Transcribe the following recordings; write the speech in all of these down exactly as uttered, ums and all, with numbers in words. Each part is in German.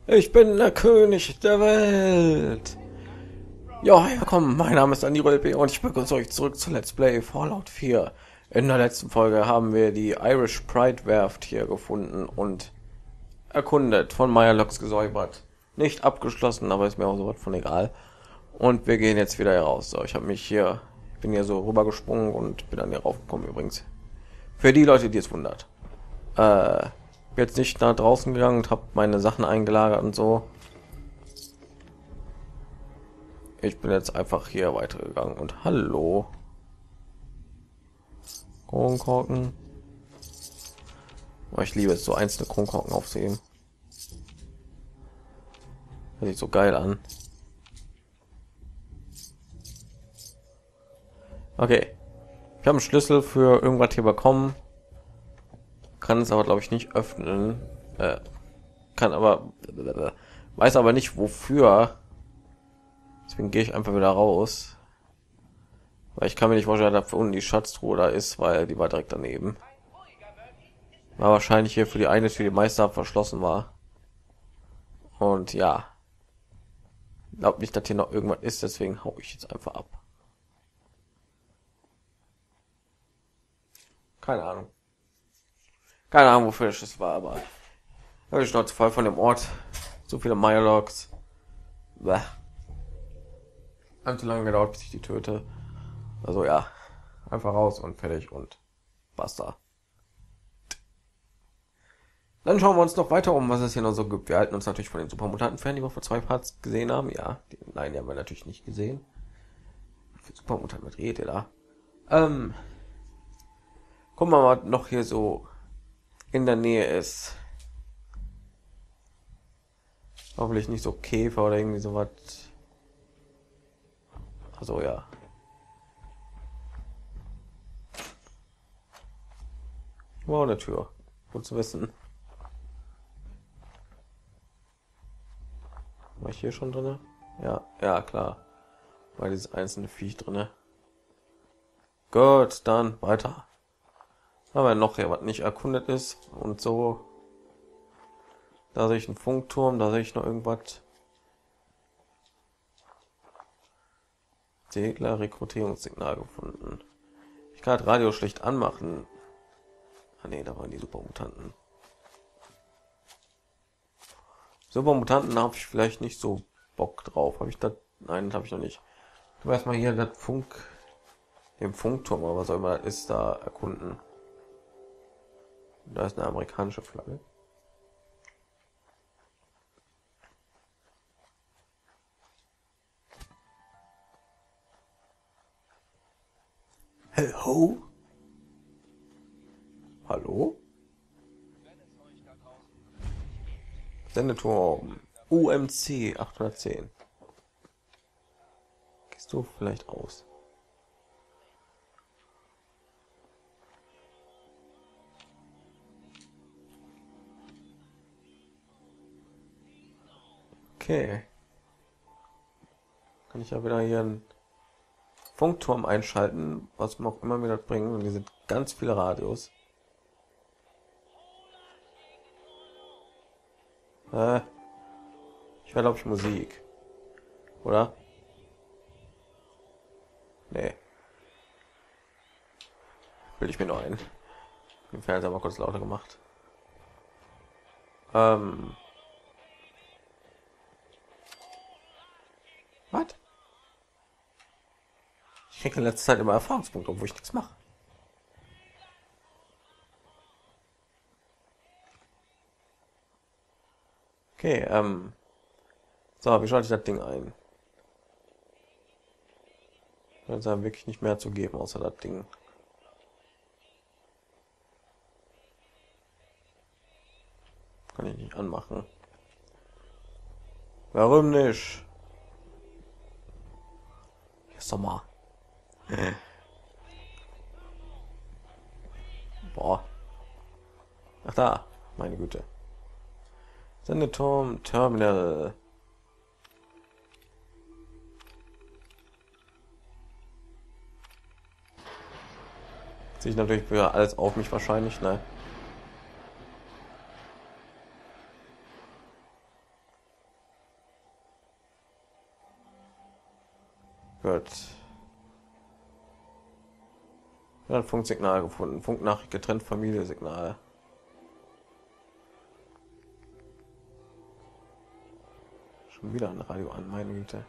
Ich bin der König der Welt. Ja, willkommen. Mein Name ist Andi Rolpe und ich begrüße euch zurück zu Let's Play Fallout vier. In der letzten Folge haben wir die Irish Pride Werft hier gefunden und erkundet, von Mirelocks gesäubert. Nicht abgeschlossen, aber ist mir auch so was von egal. Und wir gehen jetzt wieder hier raus. So, ich habe mich hier, bin hier so rübergesprungen und bin dann hier raufgekommen übrigens. Für die Leute, die es wundert. Äh, jetzt nicht nach draußen gegangen und habe meine Sachen eingelagert und so. Ich bin jetzt einfach hier weitergegangen und hallo. Kronkorken. Oh, ich liebe es, so einzelne Kronkorken aufzuheben. Das sieht so geil an. Okay. Ich habe einen Schlüssel für irgendwas hier bekommen. Kann es aber, glaube ich, nicht öffnen. Äh, kann aber... Weiß aber nicht, wofür. Deswegen gehe ich einfach wieder raus. Weil ich kann mir nicht vorstellen, dass da unten die Schatztruhe da ist, weil die war direkt daneben. War wahrscheinlich hier für die eine Tür, die meiste verschlossen war. Und ja. Glaub nicht, dass hier noch irgendwas ist, deswegen hau ich jetzt einfach ab. Keine Ahnung. Keine Ahnung, wofür das war, aber habe ich Schnauze voll von dem Ort. So viele Mirelocks. Bäh. Hat zu lange gedauert, bis ich die töte. Also ja, einfach raus und fertig und basta. Dann schauen wir uns noch weiter um, was es hier noch so gibt. Wir halten uns natürlich von den Supermutanten fern, die wir vor zwei Parts gesehen haben. Ja, die, nein, die haben wir natürlich nicht gesehen. Für Supermutanten, was redet ihr da? Ähm, gucken wir mal, noch hier so in der Nähe ist. Hoffentlich nicht so Käfer oder irgendwie sowas. Also ja. Wow, eine Tür. Gut zu wissen. War ich hier schon drinne? Ja, ja, klar. Weil dieses einzelne Viech drinne. Gut, dann weiter. Aber noch hier was nicht erkundet ist und so. Da sehe ich einen Funkturm, da sehe ich noch irgendwas. Segler Rekrutierungssignal gefunden. Ich kann das Radio schlecht anmachen. Ah nee, da waren die Supermutanten. Supermutanten habe ich vielleicht nicht so Bock drauf. Habe ich das? Nein, habe ich noch nicht. Du erstmal hier das Funk, den Funkturm oder was auch immer das ist, da erkunden. Da ist eine amerikanische Flagge. Hello? Hallo? Sendeturm U M C achthundertzehn. Gehst du vielleicht aus? Okay. Kann ich ja wieder hier einen Funkturm einschalten, was mir auch immer wieder bringen. Und die sind ganz viele Radios. Äh, ich wäre glaube ich Musik, oder? Nee, will ich mir nur ein. Den Fernseher mal kurz lauter gemacht. Ähm, was? Ich kriege in letzter Zeit immer Erfahrungspunkte, obwohl ich nichts mache. Okay, ähm, so, wie schalte ich das Ding ein? Scheint es wirklich nicht mehr zu geben, außer das Ding. Kann ich nicht anmachen. Warum nicht? Sommer. Boah. Ach da, meine Güte. Sendeturm, Terminal. Sehe ich natürlich wieder alles auf mich wahrscheinlich, ne? Gut. Ja, ein Funksignal gefunden. Funknachricht getrennt, Familie-Signal. Schon wieder ein Radio an, meine Güte.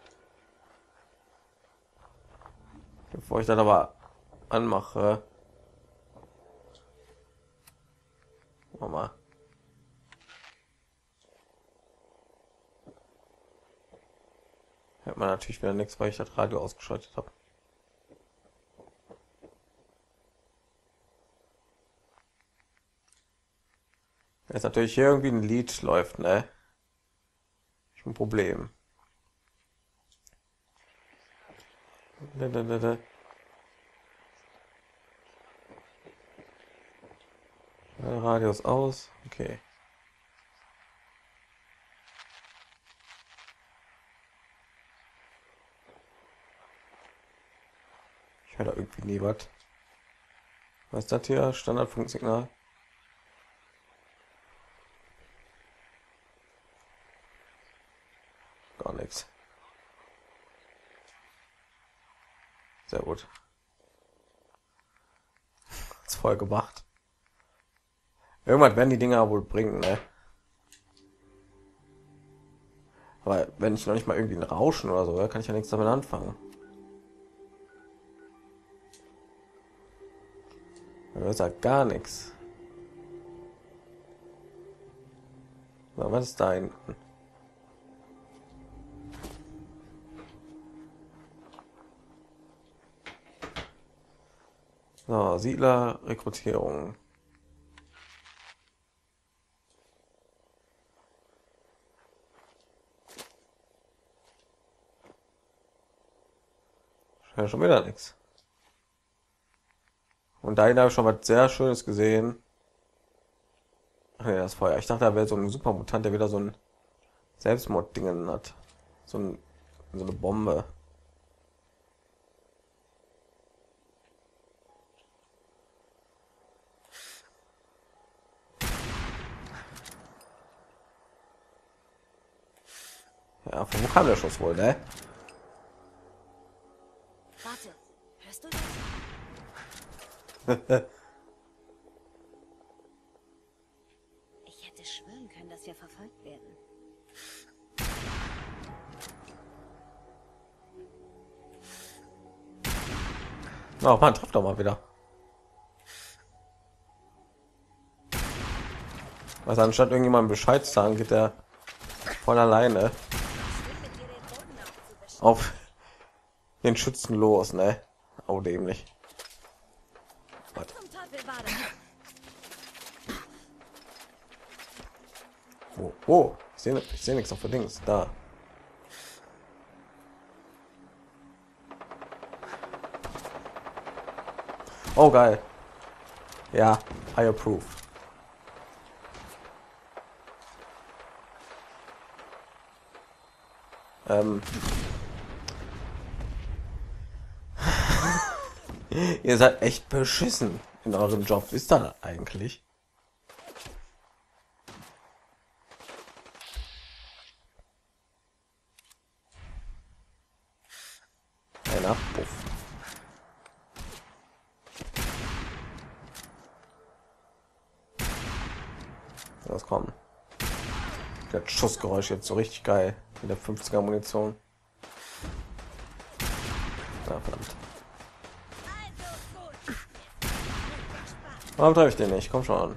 Bevor ich dann aber anmache, Mama. Hört man natürlich wieder nichts, weil ich das Radio ausgeschaltet habe. Jetzt natürlich hier irgendwie ein Lied läuft, ne? Ich ein Problem. Da, da, da, da. Radius aus, okay. Ich höre da irgendwie nie was. Was ist das hier? Standardfunksignal. Gar nichts. Sehr gut. Hat's voll gemacht. Irgendwann werden die Dinger wohl bringen, ne? Aber wenn ich noch nicht mal irgendwie ein Rauschen oder so, kann ich ja nichts damit anfangen. Da ist halt gar nichts. So, was ist da hinten? So, Siedler, Rekrutierung. Ja, schon wieder nichts. Und da habe ich schon was sehr Schönes gesehen. Ach nee, das Feuer. Ich dachte, da wäre so ein Supermutant, der wieder so ein Selbstmord-Dingen hat. So, ein, so eine Bombe. Ja, von wo kam der Schuss wohl, ne? Warte, hörst du das? Ich hätte schwören können, dass wir verfolgt werden. Oh man, trifft doch mal wieder. Also anstatt irgendjemand Bescheid zu sagen, geht der von alleine auf den Schützen los, ne? Oh, dämlich. Warte. Wo? Wo? Ich sehe ich seh nichts auf der Dings. Da. Oh, geil. Ja, I approve. Ähm. Ihr seid echt beschissen in eurem Job. Ist da eigentlich? Ein Abpuff. Das kommt. Das Schussgeräusch jetzt so richtig geil mit der fünfziger Munition. Ja, verdammt. Warum treffe ich den nicht? Komm schon.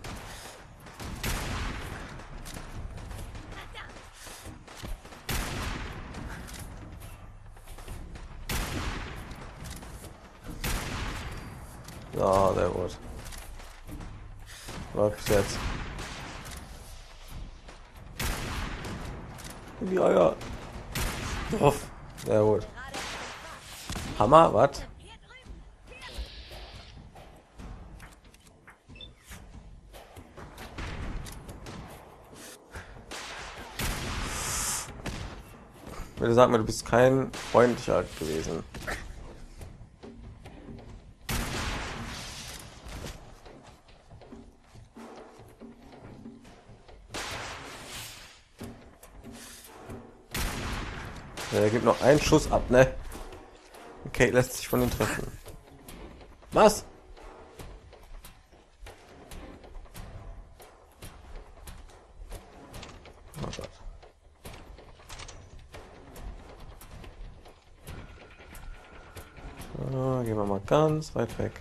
Ja, sehr gut. Läuft jetzt. In die Eier. Uff, sehr gut. Hammer, was? Bitte sag mir, du bist kein freundlicher gewesen. Ja, er gibt noch einen Schuss ab, ne? Okay, lässt sich von den treffen. Was? Oh Gott. Ah, gehen wir mal ganz weit weg.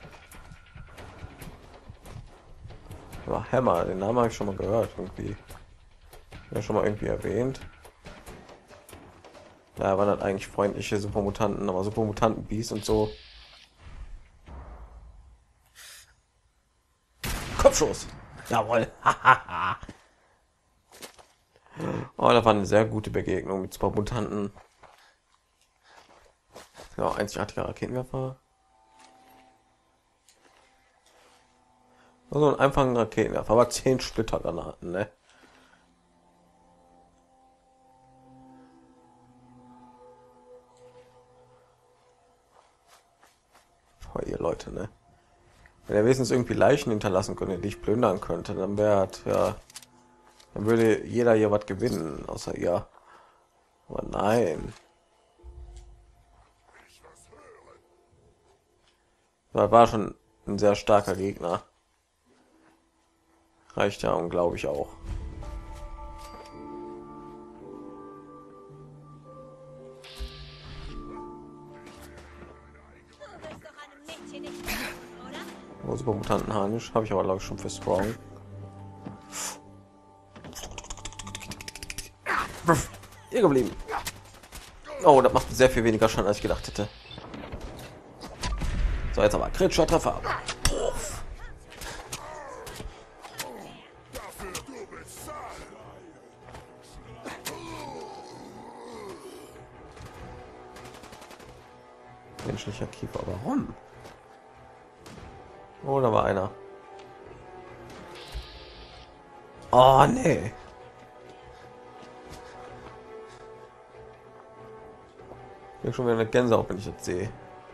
Aber Hammer, den Namen habe ich schon mal gehört, irgendwie. Ja, schon mal irgendwie erwähnt. Ja, waren halt eigentlich freundliche Supermutanten, aber Supermutanten Beast und so. Kopfschuss. Jawohl. Oh, da war eine sehr gute Begegnung mit Supermutanten. Ja, einzigartiger Raketenwerfer. Also ein einfacher Raketenwerfer, aber zehn Splittergranaten, ne? Oh, ihr Leute, ne? Wenn er wenigstens irgendwie Leichen hinterlassen könnte, die ich plündern könnte, dann wäre ja, dann würde jeder hier was gewinnen, außer ihr. Aber nein. Das war schon ein sehr starker Gegner. Reicht ja und glaube ich auch. Oh, Supermutanten Harnisch habe ich aber glaube ich schon für Strong. Hier geblieben. Oh, das macht sehr viel weniger Schaden als ich gedacht hätte. So, jetzt aber kritischer Treffer. Puff. Menschlicher Kiefer, warum? Oh, da war einer. Oh, nee. Ich bin schon wieder eine Gänsehaut, wenn ich das sehe.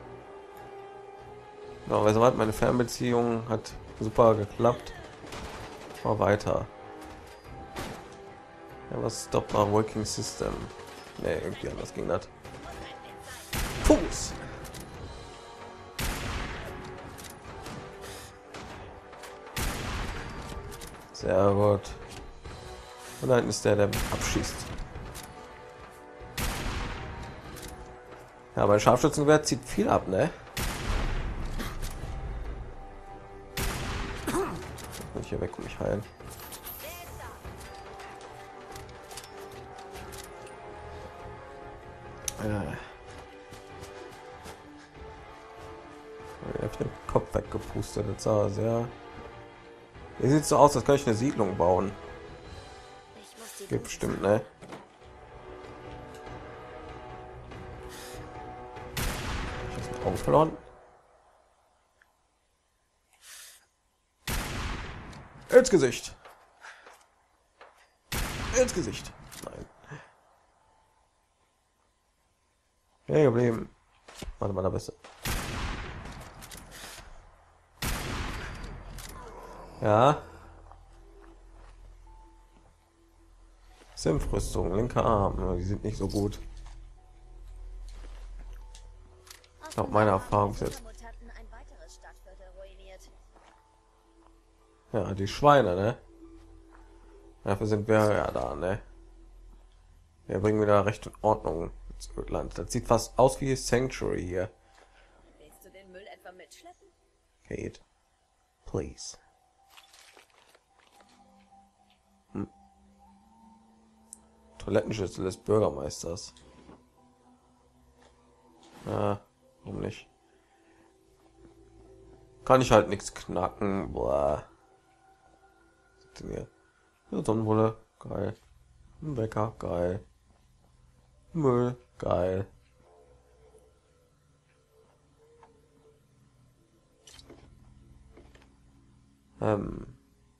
Ja, weil soweit meine Fernbeziehung hat super geklappt. Mal weiter. Ja, was stoppt our working system? Nee, irgendwie anders ging das. Fuß. Sehr gut. Und da hinten ist der, der abschießt. Ja, mein Scharfschützengewehr zieht viel ab, ne? Und hier weg, um mich heilen. Ja. Ich habe den Kopf weggepustet. Das sah sehr. Hier sieht so aus, als könnte ich eine Siedlung bauen. Geht bestimmt, ne? Ich habe Augen verloren. Ins Gesicht. Ins Gesicht. Nein. Hey, geblieben. Warte mal, da bist du. Ja. Simp-Rüstung, linker Arm. Die sind nicht so gut. Auch meine Erfahrung jetzt. Ja, die Schweine, ne? Dafür sind wir ja da, ne? Wir bringen wieder Recht und Ordnung ins Ödland. Das sieht fast aus wie Sanctuary hier. Willst du den Müll etwa mitschleppen? Kate, please. Hm. Toilettenschüssel des Bürgermeisters. Ja, warum nicht? Kann ich halt nichts knacken. Boah. Ja, Sonnenwolle, geil. Ein Wecker, geil. Müll, geil. Ähm.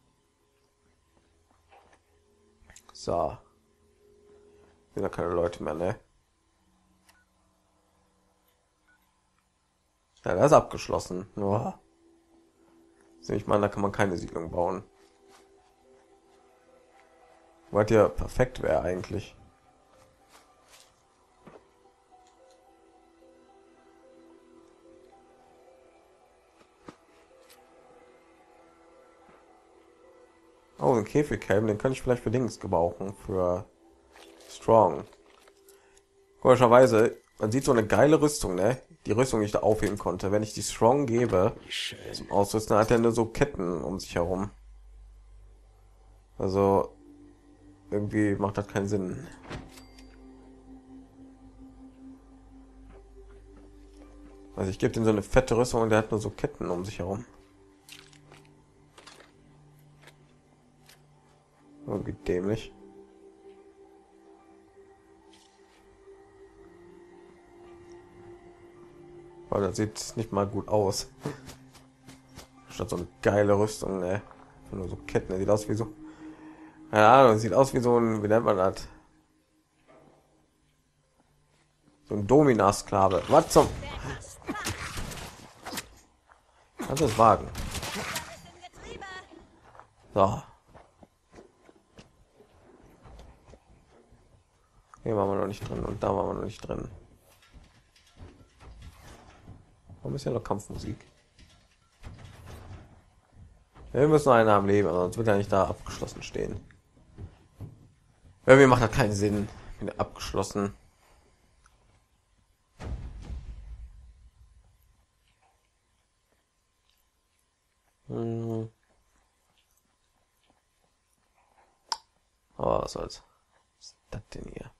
So. Sind ja keine Leute mehr, ne? Ja, das ist abgeschlossen. Oh. Ich meine, da kann man keine Siedlung bauen. Was ja perfekt wäre eigentlich. einen Käfighelm, den kann ich vielleicht für Dings gebrauchen, für Strong. Komischerweise, man sieht so eine geile Rüstung, ne? Die Rüstung, die ich da aufheben konnte. Wenn ich die Strong gebe, zum Ausrüsten, hat er nur so Ketten um sich herum. Also, irgendwie macht das keinen Sinn. Also ich gebe ihm so eine fette Rüstung und der hat nur so Ketten um sich herum. Irgendwie dämlich. Weil das sieht nicht mal gut aus. Statt so eine geile Rüstung, ne? Nur so Ketten, sieht aus wie so. Ja, das sieht aus wie so ein, wie nennt man das? So ein Domina-Sklave. Was zum? Kannst du es wagen? So. Hier waren wir noch nicht drin und da waren wir noch nicht drin. Warum ist ja noch Kampfmusik? Wir müssen einen am Leben, aber sonst wird ja nicht da abgeschlossen stehen. Irgendwie macht das keinen Sinn. Wieder abgeschlossen. Hm. Aber was soll's? Was ist das denn hier?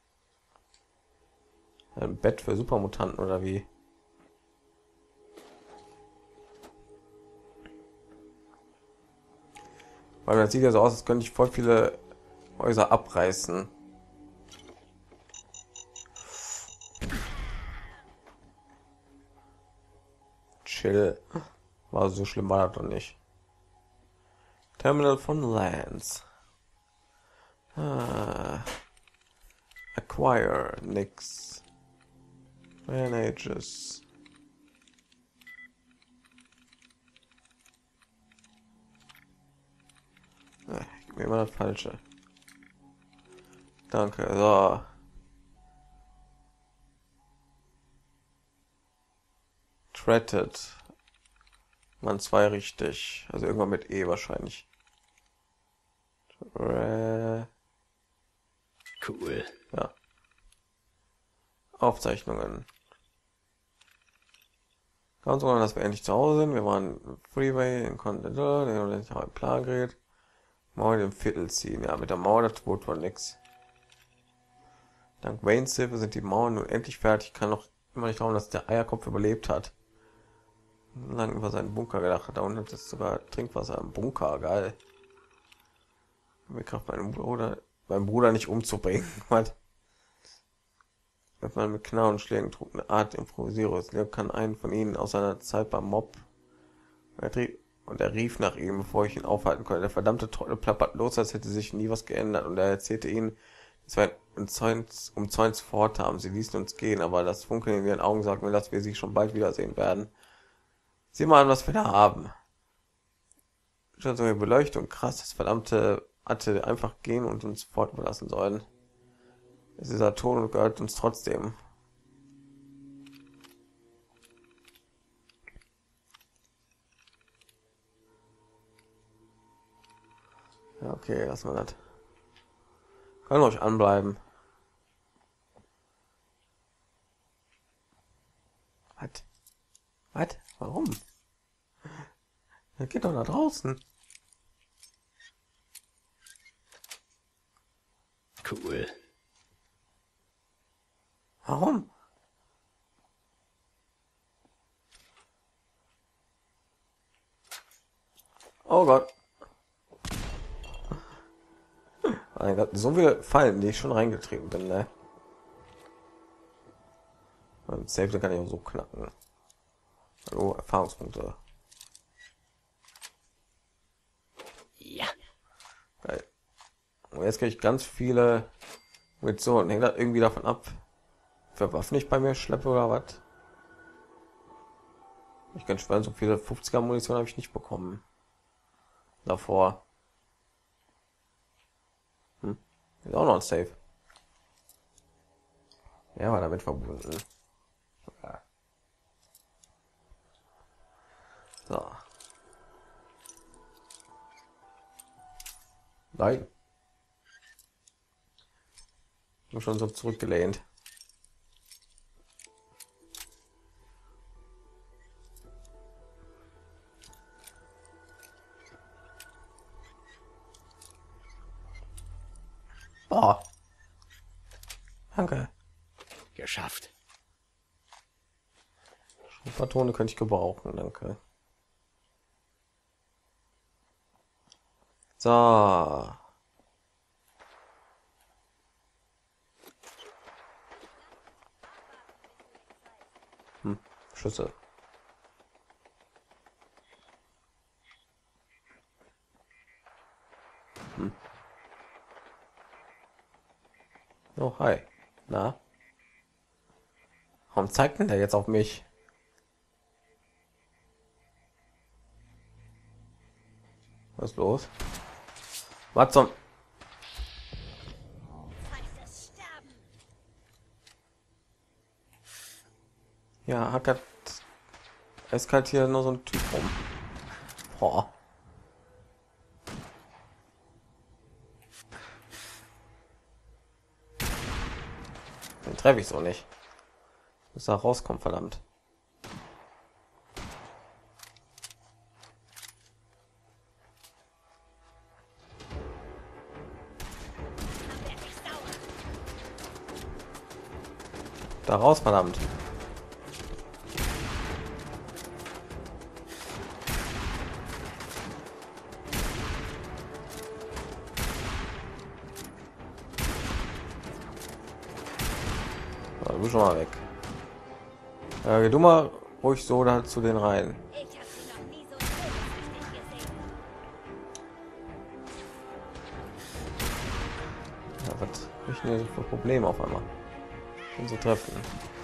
Ein Bett für Supermutanten oder wie? Weil das sieht ja so aus, als könnte ich voll viele Häuser abreißen. Chill. War so schlimm war das doch nicht. Terminal von Lance. Ah. Acquire nix. Manages. Ah, ich mir immer das Falsche. Danke. So. Threaded. Man zwei richtig. Also irgendwann mit E wahrscheinlich. Cool. Ja. Aufzeichnungen. Ganz ohne, dass wir endlich zu Hause sind. Wir waren Freeway in Continental, der uns ein Plan gerät. Mauer im Viertel ziehen. Ja, mit der Mauer, das wurde wohl nix. Dank Waynes Hilfe sind die Mauern nun endlich fertig. Ich kann noch immer nicht glauben, dass der Eierkopf überlebt hat. Lang über seinen Bunker gedacht hat. Da unten ist sogar Trinkwasser im Bunker. Geil. Mir kraft meinen Bruder, meinen Bruder nicht umzubringen. Was? Wenn man mit Knarren und Schlägen trug, eine Art Improvisierung. Leo kann einen von ihnen aus seiner Zeit beim Mob. Und er rief nach ihm, bevor ich ihn aufhalten konnte. Der verdammte Trottel plappert los, als hätte sich nie was geändert. Und er erzählte ihnen, es war ein Zäuns, um Zäuns Vorhaben. Sie ließen uns gehen, aber das Funkeln in ihren Augen sagt mir, dass wir sie schon bald wiedersehen werden. Sieh mal an, was wir da haben. Schon so eine Beleuchtung, krass, das verdammte hatte einfach gehen und uns fortbelassen sollen. Es ist dieser Ton und gehört uns trotzdem. Ja, okay, lassen wir das. Können euch anbleiben. Was? Was? Warum? Das geht doch nach draußen. Cool. Warum? Oh Gott. Mein Gott, so viele Fallen, die ich schon reingetreten bin, ne? Und Safe kann ich auch so knacken. Hallo, Erfahrungspunkte. Ja. Geil. Und jetzt kriege ich ganz viele Munition. Hängt das irgendwie davon ab, für Waffen ich bei mir schleppe oder was? Ich kann schwören, so viele fünfziger Munition habe ich nicht bekommen. Davor. Hm. Ist auch noch ein Safe. Ja, war damit verbunden. Ja. So. Nein. Ich bin schon so zurückgelehnt. Oh. Danke. Geschafft. Patrone könnte ich gebrauchen, danke. So. Hm, Schlüssel. Hm. Oh, hi. Na? Warum zeigt denn der jetzt auf mich? Was ist los? Was zum... Ja, hat eiskalt hier nur so ein Typ rum. Boah. Den treffe ich so nicht. Muss da rauskommen, verdammt. Da raus, verdammt. So, du schon mal weg. Äh, geh du mal ruhig so da zu den rein. Ich hab sie noch nie so todeswichtig gesehen. Ja, was ich hier für Probleme auf einmal und so treffen.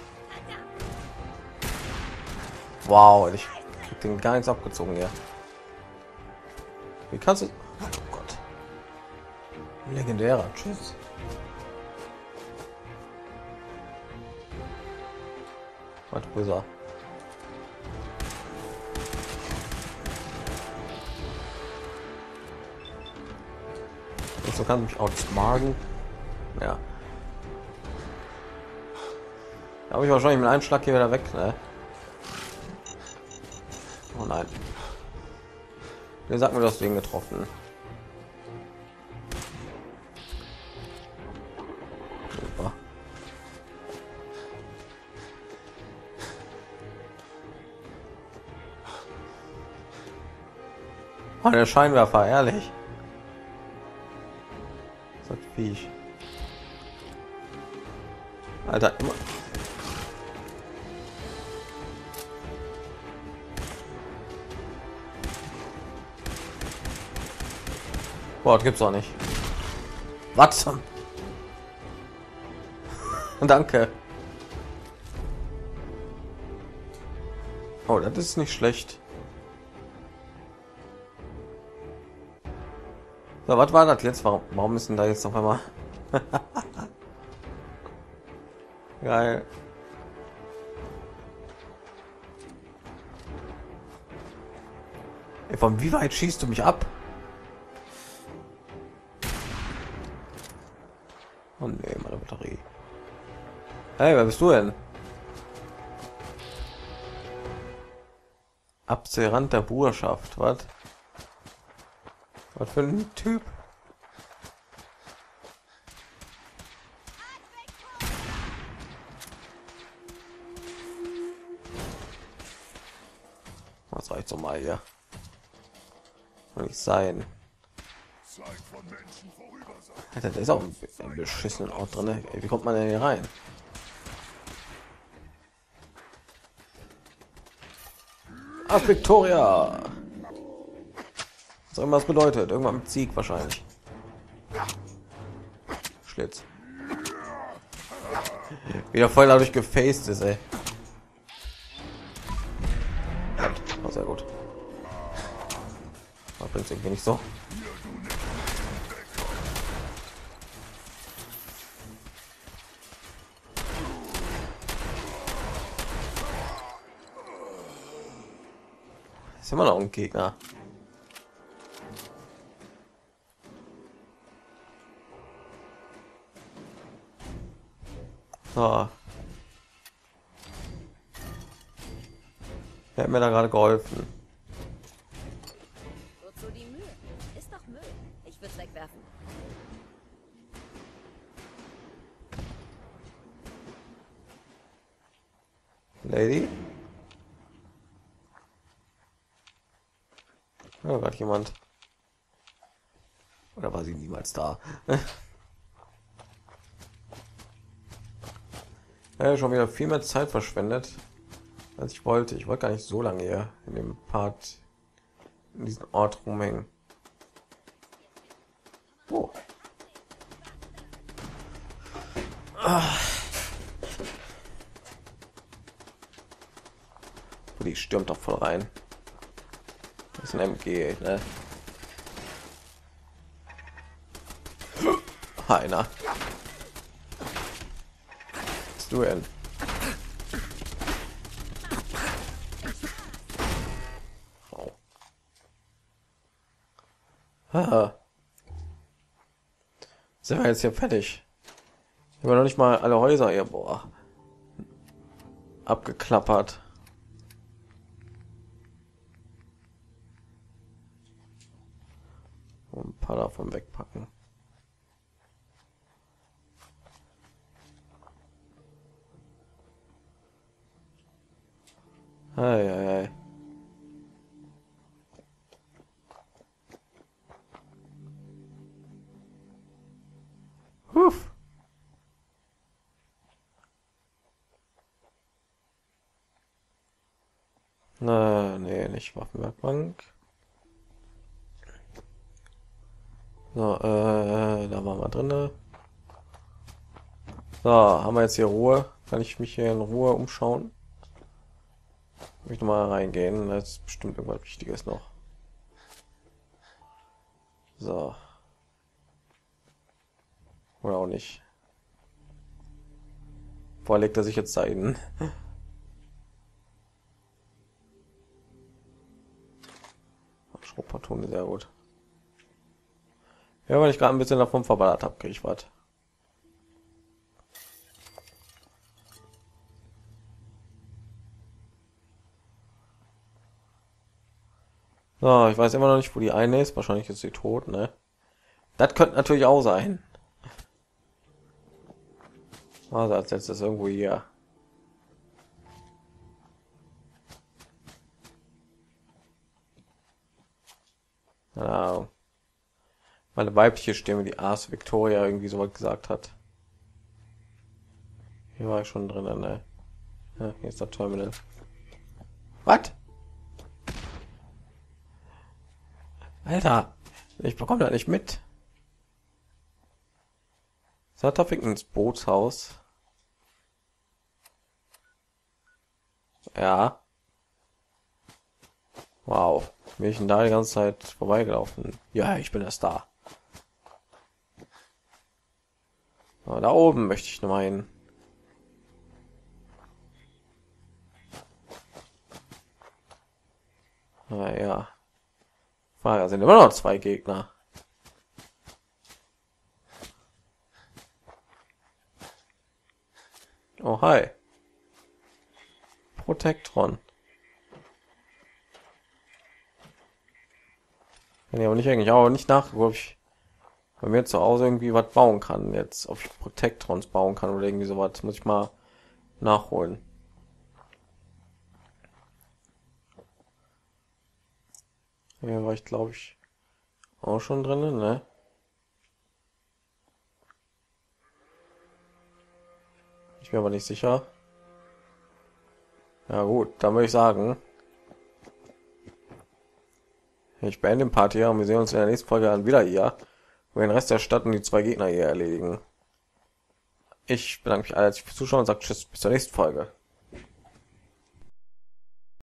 Wow, ich krieg den gar nichts abgezogen hier. Wie kannst du? Oh Gott. Legendärer. Tschüss. Was böser. So kann mich outsmarten. Ja. Da habe ich wahrscheinlich mit einem Schlag hier wieder weg, ne? Oh nein. Wer sagt mir das Ding getroffen? Super. Oh, der Scheinwerfer, ehrlich. So Viech. Alter, immer. Boah, gibt's auch nicht. Was zum? Danke. Oh, das ist nicht schlecht. So, was war das jetzt? Warum, warum müssen da jetzt auf einmal? Geil. Ey, von wie weit schießt du mich ab? Oh nee, meine Batterie. Hey, wer bist du denn? Abzehrant der Bruderschaft, was? Was für ein Typ? Was reicht so mal hier? Soll nicht sein. Alter, da ist auch ein beschissenen Ort drin. Ey, wie kommt man denn hier rein? Ach, Victoria! Was auch immer das bedeutet. Irgendwann mit Sieg wahrscheinlich. Schlitz. Wieder voll dadurch gefaced ist, ey. Oh, sehr gut. Aber bringt irgendwie nicht so. Ist immer noch ein Gegner. So. Er hat mir da gerade geholfen. Wozu die Mühe? Ist doch Müll. Ich würde es wegwerfen. Lady? Oh, gerade jemand. Oder war sie niemals da? Ja, schon wieder viel mehr Zeit verschwendet, als ich wollte. Ich wollte gar nicht so lange hier in dem Part, in diesem Ort rumhängen. Oh. Ah. Die stürmt doch voll rein. Das ist ein M G, ne? Einer. Was du denn? Oh. Ah. Sind wir jetzt hier fertig? Ich habe noch nicht mal alle Häuser hier, boah, abgeklappert. Und ein paar davon wegpacken. Ei, ei, ei. Huf. Na, nee, nicht Waffenwerkbank. So, äh, da waren wir drinne. So, haben wir jetzt hier Ruhe? Kann ich mich hier in Ruhe umschauen? Ich möchte mal reingehen. Das ist bestimmt irgendwas Wichtiges noch. So. Oder auch nicht. Vorher legt er sich jetzt da hin. Schrotpatrone, sehr gut. Ja, weil ich gerade ein bisschen davon verballert habe, kriege ich was. So, ich weiß immer noch nicht, wo die eine ist. Wahrscheinlich ist sie tot, ne? Das könnte natürlich auch sein. Also als letztes irgendwo hier. Genau. Meine weibliche Stimme, die Ars Victoria, irgendwie so was gesagt hat. Hier war ich schon drin, ne? Ja, hier ist das Terminal. Was? Alter, ich bekomme da nicht mit. Satterfick ins Bootshaus. Ja. Wow. Bin ich denn da die ganze Zeit vorbeigelaufen? Ja, ich bin erst da. Aber da oben möchte ich noch mal hin. Ah, ja. Da sind immer noch zwei Gegner. Oh, hi. Protektron. Kann ich aber nicht eigentlich auch nicht nach, ob ich bei mir zu Hause irgendwie was bauen kann jetzt, ob ich Protectrons bauen kann oder irgendwie sowas, muss ich mal nachholen. Ja, war ich glaube ich auch schon drin, ne? Ich bin aber nicht sicher. Ja gut, dann würde ich sagen, ich beende den Part hier und wir sehen uns in der nächsten Folge dann wieder hier, wo wir den Rest der Stadt und die zwei Gegner hier erledigen. Ich bedanke mich alle fürs Zuschauen und sage tschüss, bis zur nächsten Folge.